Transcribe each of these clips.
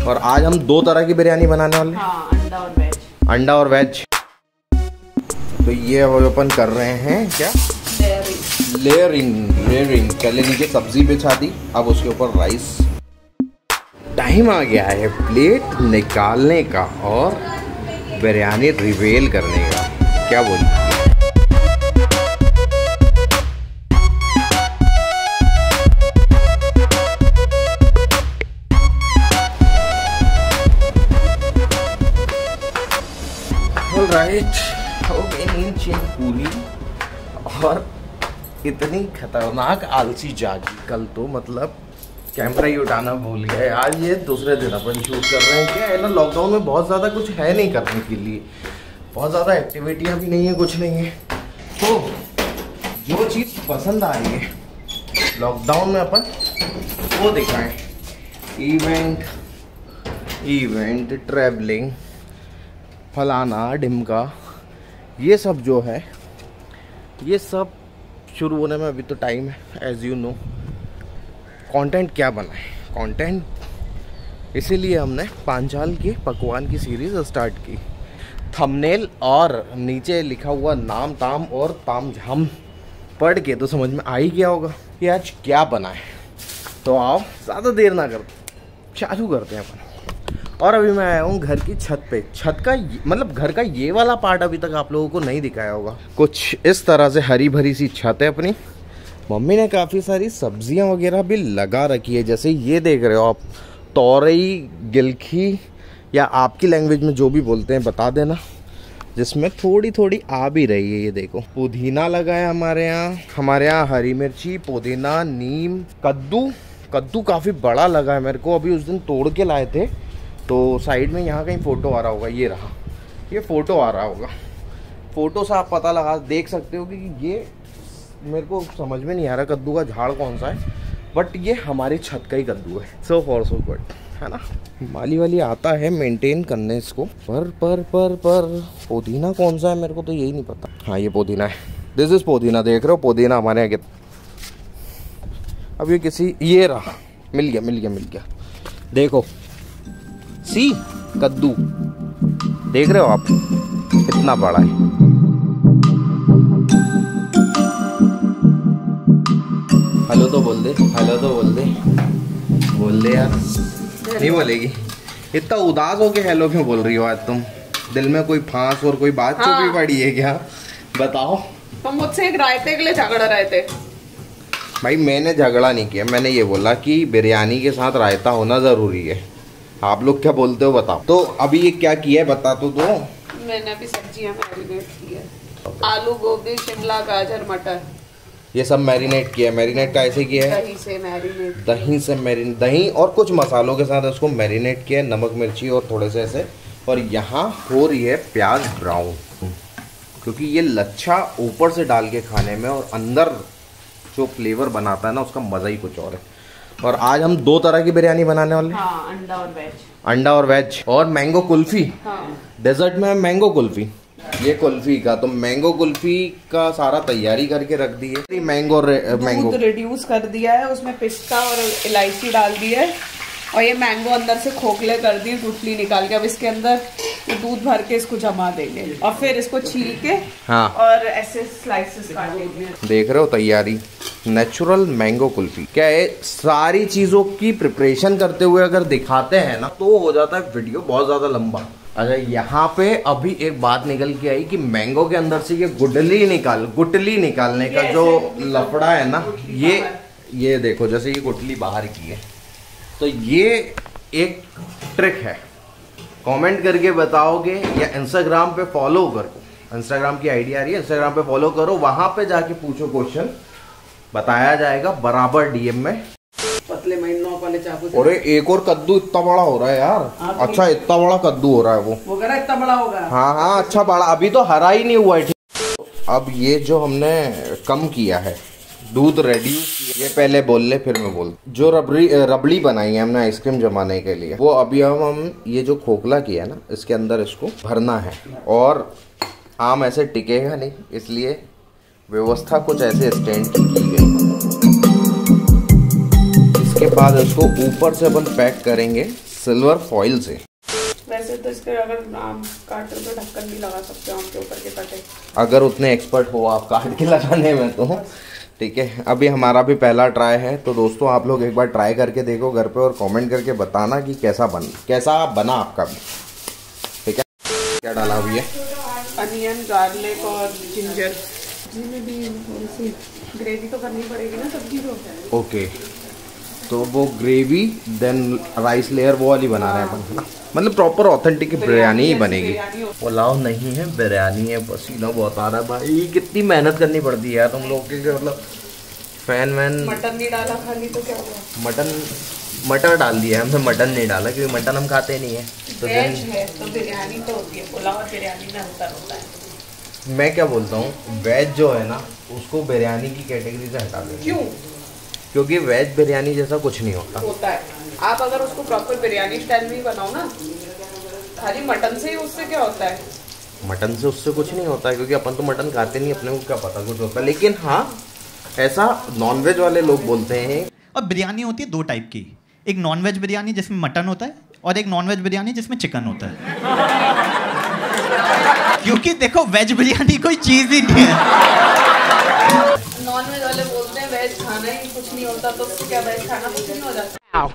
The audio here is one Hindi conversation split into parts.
और आज हम दो तरह की बिरयानी बनाने वाले हैं। हाँ, अंडा और वेज। अंडा और वेज। तो ये अपन कर रहे हैं क्या, लेयरिंग। पहले नीचे सब्जी बिछा दी, अब उसके ऊपर राइस। टाइम आ गया है प्लेट निकालने का और बिरयानी रिवील करने का। क्या बोलिए? राइट, हो गई नींद पूरी और इतनी खतरनाक आलसी जागी कल तो, मतलब कैमरा ही उठाना भूल गए। आज ये दूसरे दिन अपन शूट कर रहे हैं। क्या है ना, लॉकडाउन में बहुत ज़्यादा कुछ है नहीं करने के लिए, बहुत ज़्यादा एक्टिविटियाँ भी नहीं है, कुछ नहीं है। तो जो चीज़ पसंद आ रही है लॉकडाउन में अपन वो दिखाएं। इवेंट ट्रैवलिंग, फलाना ढिमका, ये सब जो है, ये सब शुरू होने में अभी तो टाइम है। एज यू नो, कंटेंट क्या बनाए, कंटेंट इसीलिए हमने पांचाल के पकवान की सीरीज स्टार्ट की। थंबनेल और नीचे लिखा हुआ नाम ताम और ताम झाम पढ़ के तो समझ में आ ही गया होगा कि आज क्या बनाए। तो आओ ज़्यादा देर ना कर, चालू करते हैं अपन। और अभी मैं आया हूँ घर की छत पे। छत का मतलब घर का ये वाला पार्ट अभी तक आप लोगों को नहीं दिखाया होगा। कुछ इस तरह से हरी भरी सी छत है अपनी। मम्मी ने काफ़ी सारी सब्जियां वगैरह भी लगा रखी है, जैसे ये देख रहे हो आप, तोरई, गिलखी, या आपकी लैंग्वेज में जो भी बोलते हैं बता देना, जिसमें थोड़ी थोड़ी आ भी रही है। ये देखो, पुदीना लगा है हमारे यहाँ हरी मिर्ची, पुदीना, नीम, कद्दू काफ़ी बड़ा लगा है मेरे को। अभी उस दिन तोड़ के लाए थे, तो साइड में यहाँ कहीं फ़ोटो आ रहा होगा, ये रहा, ये फ़ोटो आ रहा होगा। फ़ोटो से आप पता लगा देख सकते हो कि ये, मेरे को समझ में नहीं आ रहा कद्दू का झाड़ कौन सा है, बट ये हमारी छत का ही कद्दू है। सो फॉर सो गुड, है ना। माली वाली आता है मेंटेन करने इसको। पर पुदीना कौन सा है मेरे को तो यही नहीं पता। हाँ, ये पुदीना है, दिस इज पुदीना। देख रहे हो पुदीना हमारे यहाँ कितना। अब ये किसी, ये रहा, मिल गया। देखो, सी कद्दू देख रहे हो आप, कितना बड़ा है। हेलो तो बोल दे यार। नहीं बोलेगी? इतना उदास होके हेलो क्यों बोल रही हो आज तुम? दिल में कोई फांस और कोई बात छुपी पड़ी है क्या? बताओ। तुम मुझसे एक रायते के लिए झगड़ रहे थे। भाई मैंने झगड़ा नहीं किया, मैंने ये बोला कि बिरयानी के साथ रायता होना जरूरी है। आप लोग क्या बोलते हो बताओ। तो अभी ये क्या किया है बता तो दो। मैंने अभी सब्जियां मैरिनेट की है, आलू, गोभी, शिमला, गाजर, मटर, ये सब मैरिनेट किया है। मैरिनेट का ऐसे किया है, दही से मैरिनेट, दही और कुछ मसालों के साथ उसको मैरिनेट किया है, नमक मिर्ची और थोड़े से ऐसे। और यहाँ हो रही है प्याज ब्राउन, क्योंकि ये लच्छा ऊपर से डाल के खाने में और अंदर जो फ्लेवर बनाता है ना, उसका मज़ा ही कुछ और है। और आज हम दो तरह की बिरयानी बनाने वाले हैं। हाँ, अंडा और वेज और मैंगो कुल्फी। हाँ। डेजर्ट में मैंगो कुल्फी, ये कुल्फी का, तो मैंगो कुल्फी का सारा तैयारी करके रख दी है। मैंगो रिड्यूस कर दिया है, उसमें पिस्ता और इलायची डाल दी है, और ये मैंगो अंदर से खोखले कर दिए, गुठली निकाल के। अब इसके अंदर दूध भर के इसको जमा देंगे और फिर इसको छील के, हाँ, और ऐसे स्लाइसेस काट लेंगे। देख रहे हो तैयारी, नेचुरल मैंगो कुल्फी। क्या है, सारी चीजों की प्रिपरेशन करते हुए अगर दिखाते हैं ना तो हो जाता है वीडियो बहुत ज्यादा लंबा। अच्छा, यहाँ पे अभी एक बात निकल के आई कि मैंगो के अंदर से ये गुटली निकालने का जो लफड़ा है ना, ये देखो, जैसे ये गुटली बाहर की है, तो ये एक ट्रिक है। कमेंट करके बताओगे या इंस्टाग्राम पे फॉलो करो, इंस्टाग्राम की आईडी आ रही है, इंस्टाग्राम पे फॉलो करो, वहां पे जाके पूछो क्वेश्चन, बताया जाएगा बराबर डीएम में। पतले महीनों वाले चाकू। और एक और कद्दू इतना बड़ा हो रहा है यार। अच्छा, इतना बड़ा कद्दू हो रहा है वो कह रहा है इतना बड़ा होगा। हाँ, अच्छा बड़ा, अभी तो हरा ही नहीं हुआ है। अब ये जो हमने कम किया है, दूध रेड्यूस किया, ये पहले बोल ले फिर मैं बोल। जो रबड़ी बनाई है हमने आइसक्रीम जमाने के लिए, वो अभी हम ये जो खोखला किया है ना, इसके अंदर इसको भरना है। और आम ऐसे टिकेगा नहीं, इसलिए व्यवस्था कुछ ऐसे स्टैंड की गई। इसके बाद इसको ऊपर से अपन पैक करेंगे सिल्वर फॉइल से। वैसे तो इसके अगर आम काट तो ढक्कन भी लगा सकते हो आम के ऊपर के कटे, अगर उतने एक्सपर्ट हो आप काट के लगाने में तो। ठीक है, अभी हमारा भी पहला ट्राई है, तो दोस्तों आप लोग एक बार ट्राई करके देखो घर पे और कमेंट करके बताना कि कैसा बना आपका भी। ठीक है, क्या डाला अभी है? अनियन, गार्लिक और जिंजर। में भी थोड़ी सी ग्रेवी तो करनी पड़ेगी ना सब्जी को। ओके, तो वो ग्रेवी देन राइस लेयर वो वाली बना रहे हैं अपन, मतलब प्रॉपर ऑथेंटिक बिरयानी ही बनेगी। पुलाव नहीं है, बिरयानी है। पसीना बहुत आ रहा है भाई, कितनी मेहनत करनी पड़ती है यार तुम लोग के, मतलब फैन वैन। मटन नहीं डाला खाली तो क्या हुआ? मटर डाल दिया हमने, मटन नहीं डाला क्योंकि मटन हम खाते नहीं है। तो वेज है तो बिरयानी तो होती है, पुलाव और बिरयानी में अंतर होता है। मैं क्या बोलता हूँ, वेज जो है ना उसको बिरयानी की कैटेगरी से हटा दें। क्यों? क्योंकि वेज बिरयानी जैसा कुछ नहीं होता है। आप अगर उसको प्रॉपर बिरयानी स्टाइल में ही बनाओ ना, खाली मटन से ही उससे क्या होता है? मटन से उससे कुछ नहीं होता है, क्योंकि अपन तो मटन खाते नहीं, अपने को क्या पता कुछ होता है। लेकिन हाँ, ऐसा नॉनवेज वाले लोग बोलते हैं। और बिरयानी होती है दो टाइप की, एक नॉनवेज बिरयानी जिसमें मटन होता है और एक नॉनवेज बिरयानी जिसमें चिकन होता है। क्योंकि देखो वेज बिरयानी कोई चीज ही नहीं है। नॉनवेज वाले बोलते हैं वेज खाना ही कुछ नहीं होता, तो उससे क्या वेज खाना कुछ नहीं हो जाता?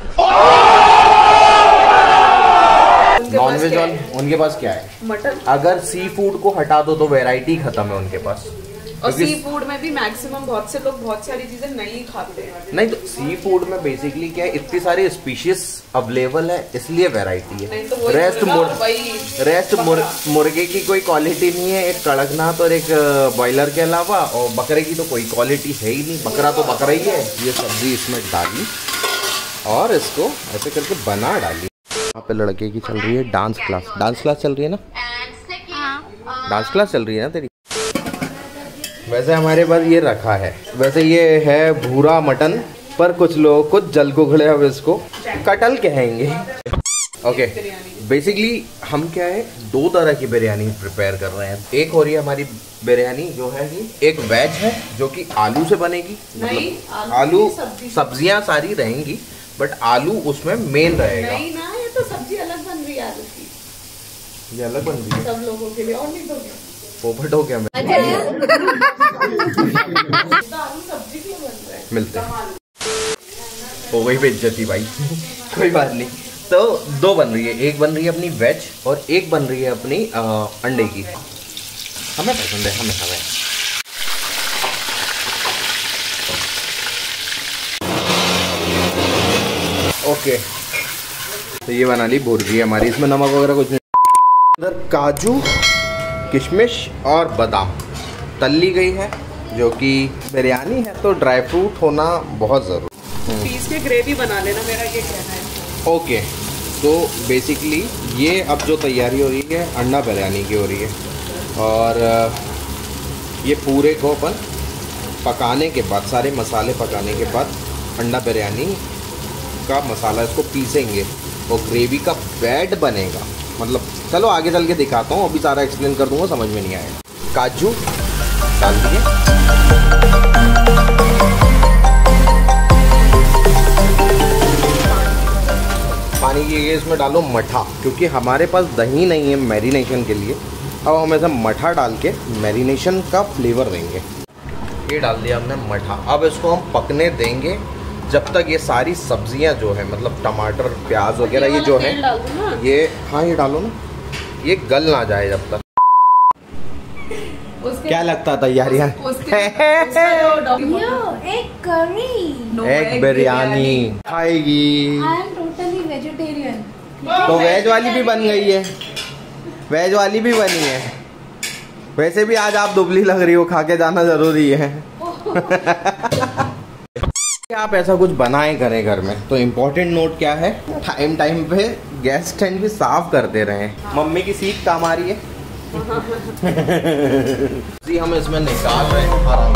नॉनवेज वाले उनके पास क्या है? मटन। अगर सी फूड को हटा दो तो वैरायटी खत्म है उनके पास। और सी फूड में भी मैक्सिमम बहुत से लोग बहुत सारी चीजें नहीं खाते हैं। नहीं, तो सी फूड में बेसिकली क्या है, इतनी सारी स्पीशीज अवेलेबल है इसलिए वैरायटी है। तो रेस्ट मुर्गे की कोई क्वालिटी नहीं है, एक कड़कनाथ और एक बॉयलर के अलावा, और बकरे की तो कोई क्वालिटी है ही नहीं, बकरा तो बकरा ही है। ये सब्जी इसमें डाली और इसको ऐसे करके बना डाली। यहाँ पे लड़के की चल रही है डांस क्लास चल रही है ना, डांस क्लास चल रही है ना तेरी। वैसे हमारे पास ये रखा है, वैसे ये है भूरा मटन, पर कुछ लोग कुछ जल को खड़े अब इसको कटल कहेंगे। ओके, बेसिकली हम क्या है, दो तरह की बिरयानी प्रिपेयर कर रहे हैं। एक हो रही है हमारी बिरयानी जो है कि एक वेज है जो कि आलू से बनेगी, मतलब आलू सब्जियां सारी रहेंगी बट आलू उसमें मेन रहेगा। नहीं ना, ये तो सब्जी अलग बन रही है आलू की। ये अलग बन रही है सब लोगों के लिए, और नहीं तो क्या पोपट हो गया मैं। आलू सब्जी क्यों बन रहा है? मिलते हो गई बेइज्जती भाई। कोई बात नहीं, तो दो बन रही है, एक बन रही है अपनी वेज और एक बन रही है अपनी अंडे की। हमें पसंद है, हमें ओके। तो ये बना ली भुर्जी हमारी, इसमें नमक वगैरह कुछ नहीं। इधर काजू, किशमिश और बादाम तल ली गई है, जो कि बिरयानी है तो ड्राई फ्रूट होना बहुत ज़रूरी। पीस के ग्रेवी बना लेना, मेरा ये कहना है। ओके, तो बेसिकली ये अब जो तैयारी हो रही है अंडा बिरयानी की हो रही है, और ये पूरे को अपन पकाने के बाद, सारे मसाले पकाने के बाद अंडा बिरयानी का मसाला इसको पीसेंगे और ग्रेवी का बैड बनेगा। मतलब चलो आगे चल के दिखाता हूँ, अभी सारा एक्सप्लेन कर दूंगा, समझ में नहीं आएगा। काजू डाल दिए, पानी की जगह इसमें डालो मठा, क्योंकि हमारे पास दही नहीं है मैरिनेशन के लिए। अब हम ऐसा मठा डाल के मैरिनेशन का फ्लेवर देंगे। ये डाल दिया हमने मठा, अब इसको हम पकने देंगे जब तक ये सारी सब्जियां जो है, मतलब टमाटर, प्याज वगैरह ये जो है, ये हाँ ये डालो ना, ये गल ना जाए जब तक। क्या लगता था यार यार? एग बिरयानी खाएगी। वेजिटेरियन। तो वेज वाली भी बन गई है, वेज वाली भी बनी है। वैसे भी आज आप दुबली लग रही हो, खा के जाना जरूरी है। आप ऐसा कुछ बनाए करें घर में तो इम्पोर्टेंट नोट क्या है, टाइम पे गैस स्टैंड भी साफ करते रहे। मम्मी की सीख काम आ रही है। जी हम इसमें निकाल रहे हैं आराम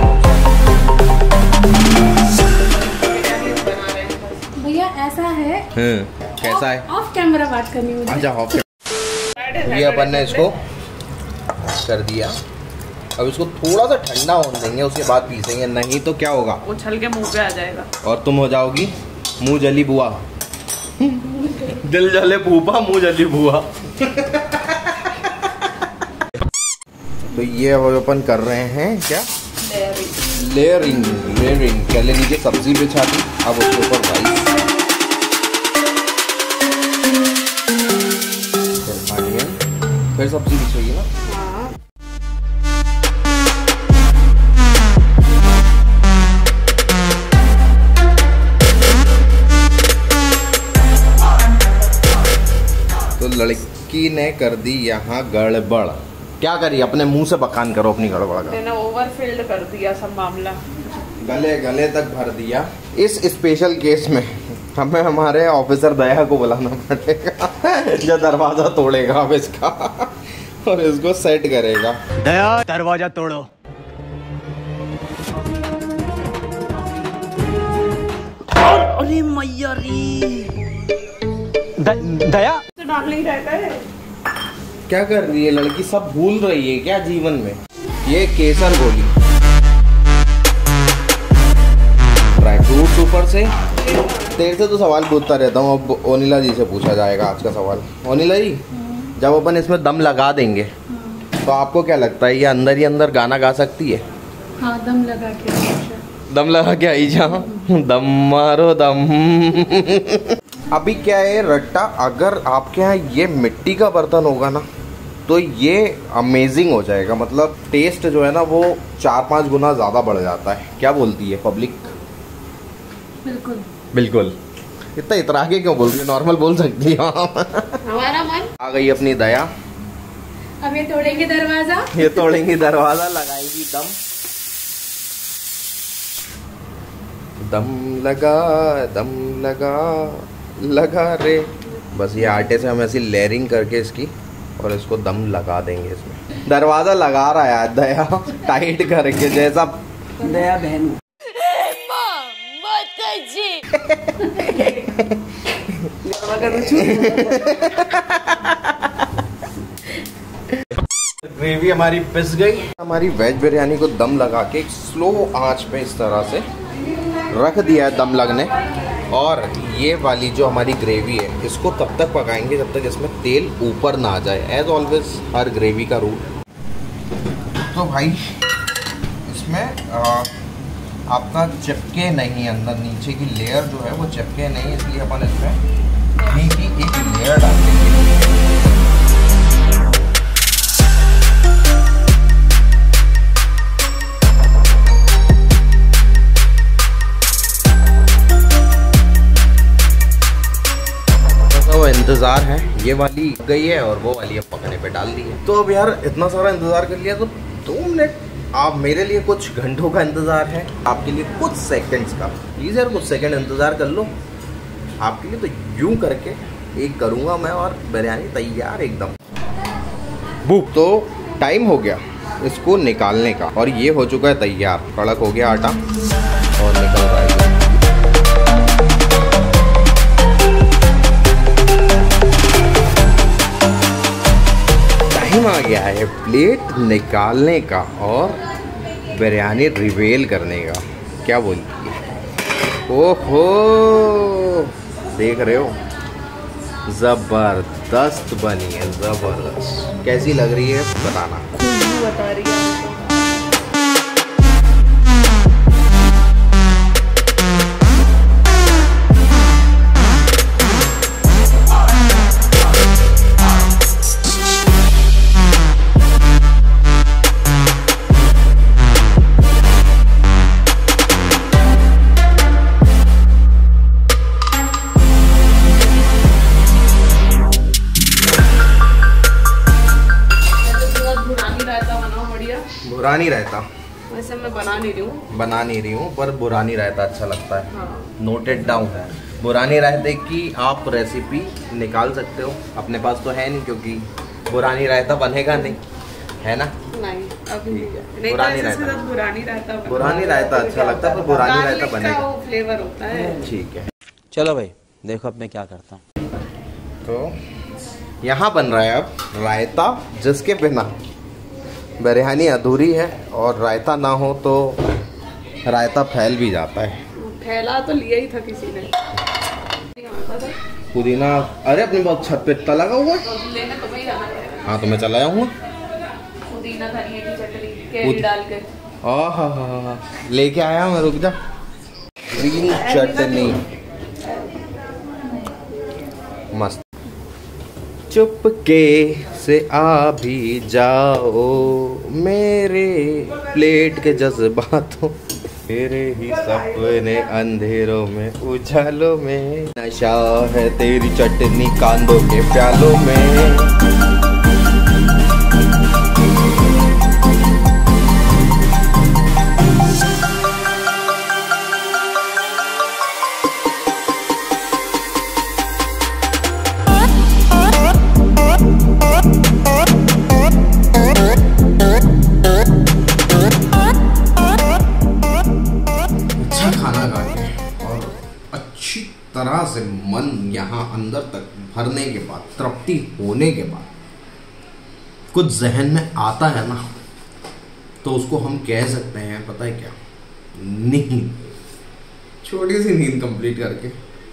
से। भैया ऐसा है, कैसा है? ऑफ कैमरा बात करनी मुझे। अच्छा ऑफ कैमरा। ये अपन ने इसको कर दिया, अब इसको थोड़ा सा ठंडा होने देंगे, उसके बाद पीसेंगे, नहीं तो क्या होगा, उछल के मुंह पे आ जाएगा और तुम हो जाओगी मुंह जली बुआ। दिल जले फूफा मुंह जली बुआ। तो ये अब अपन कर रहे हैं क्या, लेयरिंग। पहले नीचे सब्जी बिछा दी, अब उसके ऊपर राइस, फिर अनियन, फिर सब्जी बिछेगी ना। तो लड़की ने कर दी यहाँ गड़बड़। क्या करी, अपने मुंह से बखान करो अपनी गड़बड़ का। मैंने ओवरफिल्ड कर दिया सब मामला, गले तक भर दिया। इस स्पेशल केस में हमें हमारे ऑफिसर दया को बुलाना पड़ेगा जो दरवाजा तोड़ेगा अब इसका और इसको सेट करेगा। दया दरवाजा तोड़ो। अरे मैया रे, दया तो डार्लिंग रहता है। क्या कर रही है लड़की, सब भूल रही है क्या जीवन में। ये केसर गोली, ड्राई फ्रूट्स ऊपर से। तेरे से तो सवाल पूछता रहता हूँ, अब ओनिला जी से पूछा जाएगा आज का सवाल। ओनिला जी, जब अपन इसमें दम लगा देंगे तो आपको क्या लगता है ये अंदर ही अंदर गाना गा सकती है? हाँ, दम लगा के आई जा, दम मारो दम। अभी क्या है रट्टा, अगर आपके यहाँ ये मिट्टी का बर्तन होगा ना तो ये अमेजिंग हो जाएगा। मतलब टेस्ट जो है ना वो 4-5 गुना ज़्यादा बढ़ जाता है। क्या बोलती है पब्लिक? बिल्कुल। इतना इतरा के क्यों बोल रही है, नॉर्मल बोल सकती है। हमारा मन आ गई अपनी दया। अब ये तोड़ेंगे दरवाजा, लगाएंगी दम। दम लगा रे। बस ये आटे से हम ऐसी लेयरिंग करके इसकी और इसको दम लगा देंगे इसमें। दरवाजा लगा रहा है दया टाइट करके, जैसा दया बहन ग्रेवी हमारी पिस गई। हमारी वेज बिरयानी को दम लगा के एक स्लो आंच पे इस तरह से रख दिया है दम लगने। और ये वाली जो हमारी ग्रेवी है इसको तब तक पकाएंगे जब तक इसमें तेल ऊपर ना आ जाए, एज ऑलवेज हर ग्रेवी का रूल। तो भाई इसमें आपका चिपके नहीं, अंदर नीचे की लेयर जो है वो चिपके नहीं, इसलिए अपन इसमें घी की एक लेयर डाल देंगे। इंतज़ार है, ये वाली गई है और वो वाली अब पकने पे डाल दी है। तो अब यार इतना सारा इंतज़ार कर लिया तो 2 मिनट, आप मेरे लिए कुछ घंटों का इंतज़ार है, आपके लिए कुछ सेकंड्स का। प्लीज़ यार कुछ सेकंड इंतज़ार कर लो आपके लिए। तो यूं करके एक करूँगा मैं और बिरयानी तैयार एकदम। तो टाइम हो गया इसको निकालने का और ये हो चुका है तैयार। कड़क हो गया आटा और निकल रहा है। टाइम आ गया है प्लेट निकालने का और बिरयानी रिवील करने का। क्या बोलती है? ओहो, देख रहे हो, जबरदस्त बनी है, जबरदस्त। कैसी लग रही है बताना। खुशबू बता रही है। बुरानी रहता वैसे मैं बना नहीं रही हूँ पर बुरानी रायता अच्छा लगता है। हाँ। नोटेड डाउन है। बुरानी रायते की आप रेसिपी निकाल सकते हो, अपने पास तो है नहीं क्योंकि बुरानी रायता बनेगा नहीं, है ना? नहीं अभी ठीक है। नहीं, बुरानी रायता अच्छा लगता है पर बुरानी रायता बनेगा, फ्लेवर होता है। ठीक है। चलो भाई देखो अब मैं क्या करता हूँ। तो यहाँ बन रहा है अब रायता, जिसके बिना बिरयानी अधूरी है और रायता ना हो तो रायता फैल भी जाता है। फैला तो लिया ही था किसी ने। पुदीना, अरे अपने पास छत पे इतना लगा हुआ है। तो लेने तुम्हें ही जाना पड़ेगा। हाँ तो मैं चला जाऊंगा। पुदीना धनिया की चटनी कैरी डाल के। हाँ लेके आया मैं, रुक जा। ग्रीन चटनी मस्त। चुपके से आ भी जाओ मेरे प्लेट के जज्बातों, तेरे ही सपने अंधेरों में उजालों में, नशा है तेरी चटनी कांदों के प्यालों में। तरह से मन यहाँ अंदर तक भरने के बाद, तृप्ति होने के बाद कुछ जहन में आता है ना, तो उसको हम कह सकते हैं पता है क्या, नींद। छोटी सी नींद कंप्लीट करके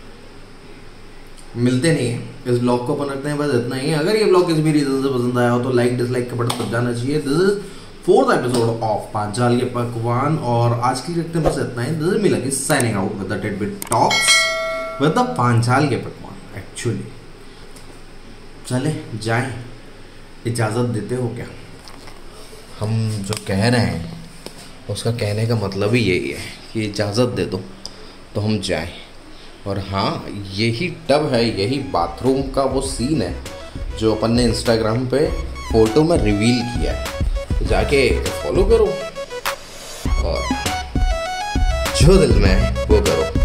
मिलते नहीं है। इस ब्लॉग को अपन रखते हैं बस इतना ही है। अगर ये ब्लॉग किसी भी रीजन से पसंद आया हो तो लाइक डिसलाइक का बटन दब जाना चाहिए। This is 4th episode of Panchal के पकवान, और आज की रखते हैं बस इतना ही। This is me Lucky signing out with the tidbit talks with the Panchal के पकवान। एक्चुअली चले जाएं, इजाज़त देते हो क्या? हम जो कह रहे हैं उसका कहने का मतलब ही यही है कि इजाज़त दे दो तो हम जाएं। और हाँ, यही टब है, यही बाथरूम का वो सीन है जो अपन ने इंस्टाग्राम पे फोटो में रिवील किया है। तो जाके फॉलो करो और जो दिल में है वो करो।